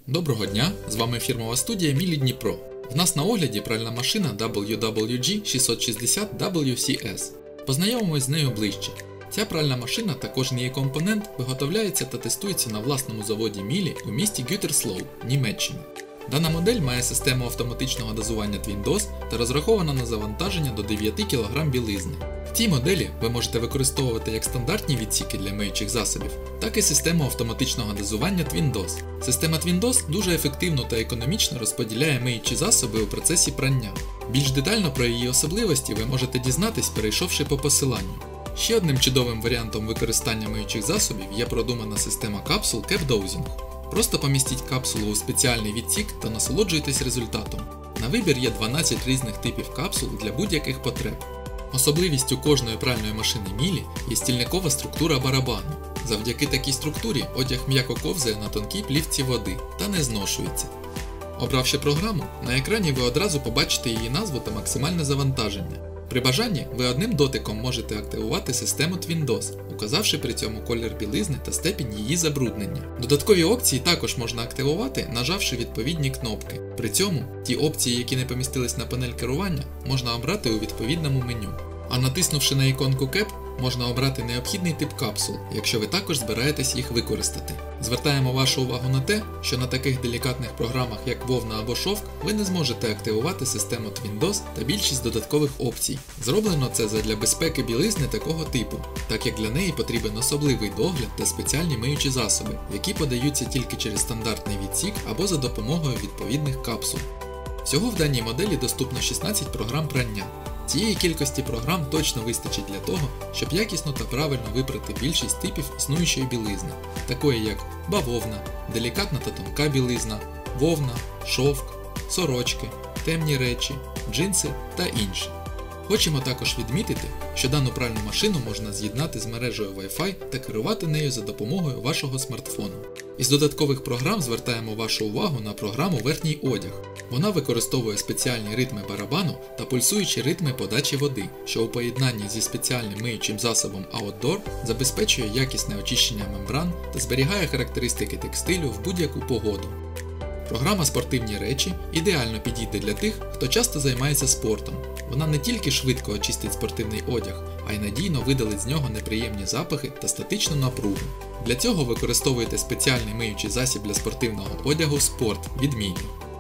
Доброго дня, з вами фірмова студія Мілі Дніпро. В нас на огляді пральна машина WWG660WCS. Познайомимось з нею ближче. Ця пральна машина та кожен її компонент виготовляється та тестується на власному заводі Мілі у місті Gütersloh, Німеччина. Дана модель має систему автоматичного дозування Twin-DOS та розрахована на завантаження до 9 кг білизни. В цій моделі ви можете використовувати як стандартні відсіки для миючих засобів, так і систему автоматичного дозування Twin-DOS. Система Twin-DOS дуже ефективно та економічно розподіляє миючі засоби у процесі прання. Більш детально про її особливості ви можете дізнатись, перейшовши по посиланню. Ще одним чудовим варіантом використання миючих засобів є продумана система капсул Cap Dosing. Просто помістіть капсулу у спеціальний відсік та насолоджуйтесь результатом. На вибір є 12 різних типів капсул для будь-яких потреб. Особливістю кожної пральної машини Мілі є стільникова структура барабану. Завдяки такій структурі одяг м'яко ковзає на тонкій плівці води та не зношується. Обравши програму, на екрані ви одразу побачите її назву та максимальне завантаження. При бажанні ви одним дотиком можете активувати систему Twin-DOS, указавши при цьому колір білизни та степінь її забруднення. Додаткові опції також можна активувати, нажавши відповідні кнопки. При цьому ті опції, які не помістились на панель керування, можна обрати у відповідному меню. А натиснувши на іконку Cap, можна обрати необхідний тип капсул, якщо ви також збираєтесь їх використати. Звертаємо вашу увагу на те, що на таких делікатних програмах, як вовна або шовк, ви не зможете активувати систему Twin-DOS та більшість додаткових опцій. Зроблено це задля безпеки білизни такого типу, так як для неї потрібен особливий догляд та спеціальні миючі засоби, які подаються тільки через стандартний відсік або за допомогою відповідних капсул. Всього в даній моделі доступно 16 програм прання. Цієї кількості програм точно вистачить для того, щоб якісно та правильно випрати більшість типів існуючої білизни, такої як бавовна, делікатна та тонка білизна, вовна, шовк, сорочки, темні речі, джинси та інші. Хочемо також відмітити, що дану пральну машину можна з'єднати з мережею Wi-Fi та керувати нею за допомогою вашого смартфону. Із додаткових програм звертаємо вашу увагу на програму «Верхній одяг». Вона використовує спеціальні ритми барабану та пульсуючі ритми подачі води, що у поєднанні зі спеціальним миючим засобом Outdoor забезпечує якісне очищення мембран та зберігає характеристики текстилю в будь-яку погоду. Програма «Спортивні речі» ідеально підійде для тих, хто часто займається спортом. Вона не тільки швидко очистить спортивний одяг, а й надійно видалить з нього неприємні запахи та статичну напругу. Для цього використовуйте спеціальний миючий засіб для спортивного одягу Sport від Мілі.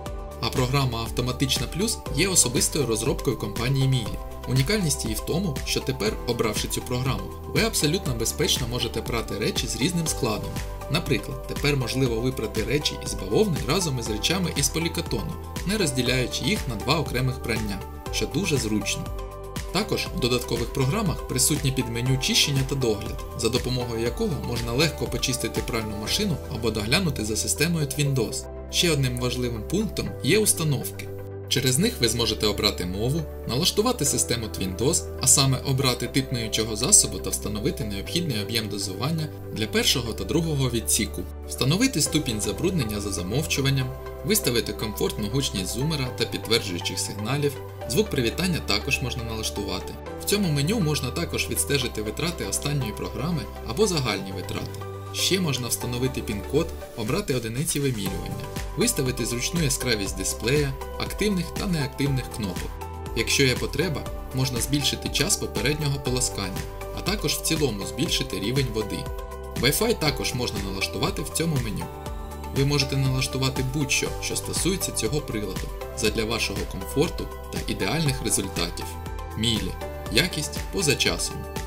А програма Автоматична Плюс є особистою розробкою компанії Мілі. Унікальність її в тому, що тепер, обравши цю програму, ви абсолютно безпечно можете прати речі з різним складом. Наприклад, тепер можливо випрати речі із бавовни разом із речами із полікатону, не розділяючи їх на два окремих прання, що дуже зручно. Також в додаткових програмах присутнє підменю чищення та догляд, за допомогою якого можна легко почистити пральну машину або доглянути за системою Twin-DOS. Ще одним важливим пунктом є установки. Через них ви зможете обрати мову, налаштувати систему Twin-DOS, а саме обрати тип миючого засобу та встановити необхідний об'єм дозування для першого та другого відсіку, встановити ступінь забруднення за замовчуванням, виставити комфортну гучність зумера та підтверджуючих сигналів, звук привітання також можна налаштувати. В цьому меню можна також відстежити витрати останньої програми або загальні витрати. Ще можна встановити пін-код, обрати одиниці вимірювання, виставити зручну яскравість дисплея, активних та неактивних кнопок. Якщо є потреба, можна збільшити час попереднього полоскання, а також в цілому збільшити рівень води. Wi-Fi також можна налаштувати в цьому меню. Ви можете налаштувати будь-що, що стосується цього приладу, задля вашого комфорту та ідеальних результатів. Мілі. Якість поза часом.